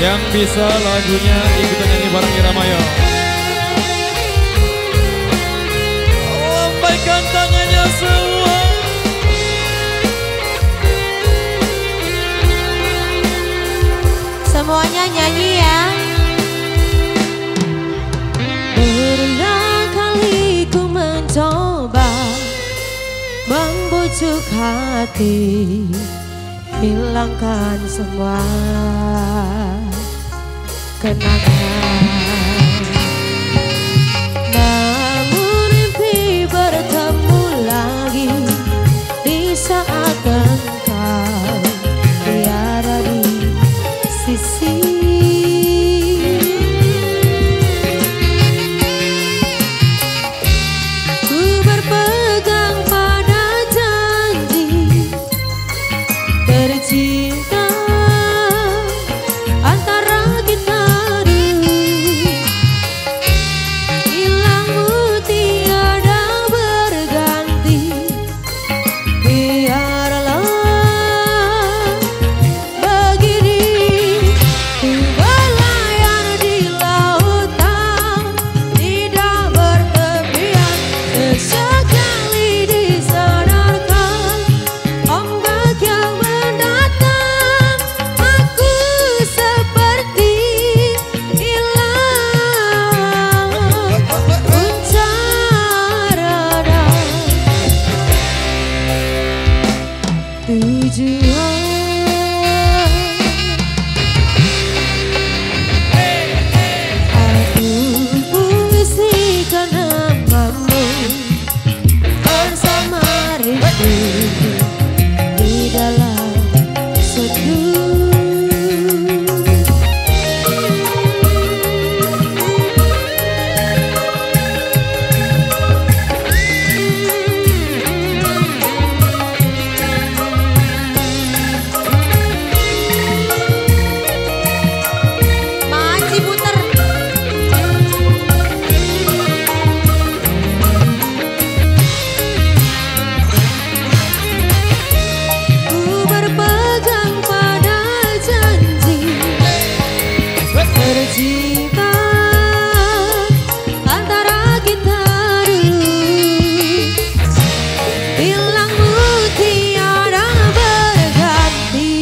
Yang bisa lagunya ikutan nyanyi bareng Iramayo. Lambaikan tangannya semua. Semuanya nyanyi ya. Berulang kali ku mencoba membujuk hati, hilangkan semua kenangan. Namun mimpi bertemu lagi di saat engkau tiada di sisi. Ku berpegang pada janji tercinta antara kita dulu. Hilangmu tiada berganti, biarlah begini. Ku berlayar di lautan, tidak bertepian. Sesekali disadarkan ombak yang mendatang, aku seperti hilang puncak radar tujuan. Aku puisikan namamu bersama rindu di dalam seduh. Maci puter. Ku berpegang pada janji tercinta antara kita dulu. Hilangmu tiada berganti,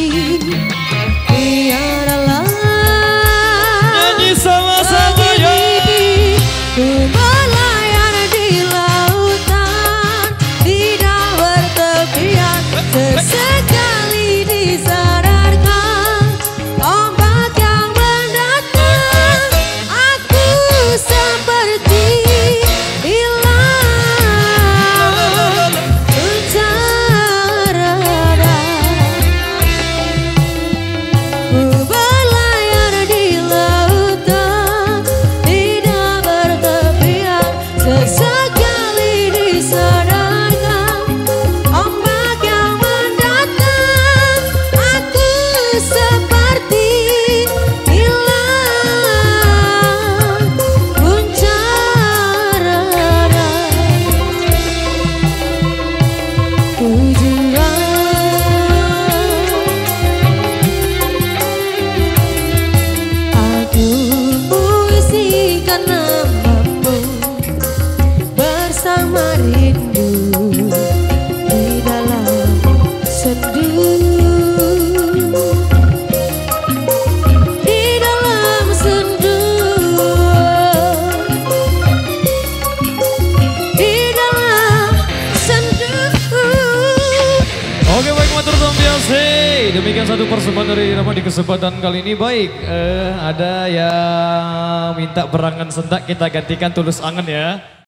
biarlah Nyanyi sama-sama ya. ku berlayar di lautan, tidak bertepian. Sesekali disadarkan ombak yang mendatang, aku seperti hilang puncak radar. Ku berlayar di lautan, tidak bertepian. Sesekali disadarkan ombak yang mendatang, aku seperti hilang puncak radar tujuan. Aku puisikan namamu bersama rindu di dalam sendu. Di dalam sendu, di dalam sendu. Oke, baik matur nuwun biasa. Demikian satu persembahan dari Irama di kesempatan kali ini. Baik, ada yang minta berangan sentak, kita gantikan Tulus Angen ya.